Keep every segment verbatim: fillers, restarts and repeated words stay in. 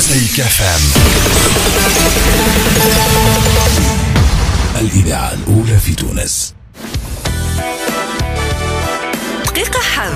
مزيك اف ام، الإذاعة الأولى في تونس. دقيقة حظ.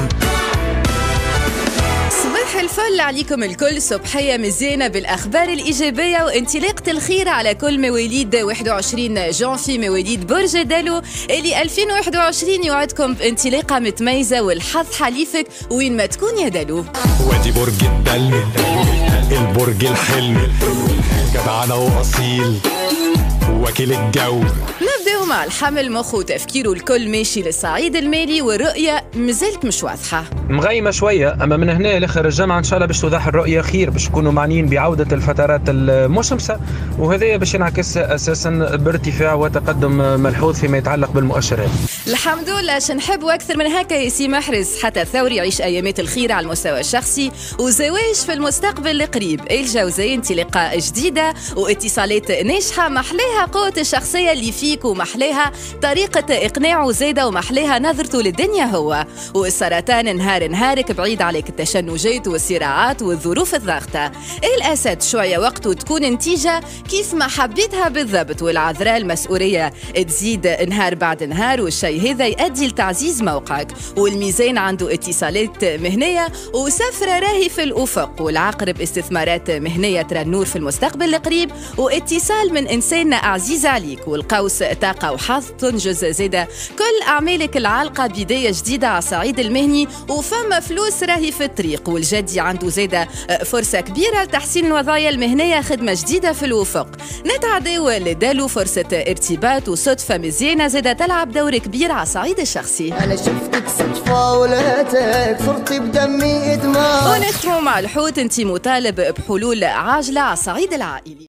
صباح الفل عليكم الكل، صبحية مزيانة بالأخبار الإيجابية وانطلاقة الخير على كل مواليد واحد وعشرين جانفي، مواليد برج دلو اللي ألفين وواحد وعشرين يوعدكم بانطلاقة متميزة والحظ حليفك وين ما تكون يا دلو. وادي برج الدلو، البرج الحلو، جدعانة وأصيل، وكيل الجو. نبداو مع الحمل، مخ وتفكيره الكل ماشي للصعيد المالي والرؤية مازالت مش واضحة، مغيمة شوية. أما من هنا لآخر الجمعة إن شاء الله باش توضح الرؤية خير، باش يكونوا معنيين بعودة الفترات المشمسة، وهذا باش ينعكس أساسا بارتفاع وتقدم ملحوظ فيما يتعلق بالمؤشرات. الحمد لله. شنحب أكثر من هكا يا سي محرز، حتى الثوري يعيش أيامات الخير على المستوى الشخصي وزواج في المستقبل القريب. الجوزاء انطلاقة جديدة واتصالات ناجحة، محلاها قوة الشخصية اللي فيك ومحلاها طريقة إقناعه زادة ومحلاها نظرته للدنيا هو. والسرطان نهار نهارك بعيد عليك التشنجات والصراعات والظروف الضاغطة. الأسد شوية وقت وتكون نتيجة كيف ما حبيتها بالضبط، والعذراء المسؤولية تزيد نهار بعد نهار والشيء هذا يؤدي لتعزيز موقعك. والميزان عنده اتصالات مهنية وسفرة راهي في الأفق. والعقرب استثمارات مهنية ترى النور في المستقبل القريب واتصال من إنسان عزيز عليك. والقوس طاقة وحظ تنجز زادة كل أعمالك العالقة بداية جديدة على الصعيد المهني وفما فلوس راهي في الطريق. والجدي عنده زادة فرصة كبيرة لتحسين الوضعية المهنية، خدمة جديدة في الأفق. نتعداو لدالو فرصة ارتباط وصدفة مزيانة زادة تلعب دور كبير على الصعيد الشخصي. أنا شفتك صدفة ولهتك صرتي بدمي إدمان. ونختموا مع الحوت، انت مطالب بحلول عاجلة على الصعيد العائلي.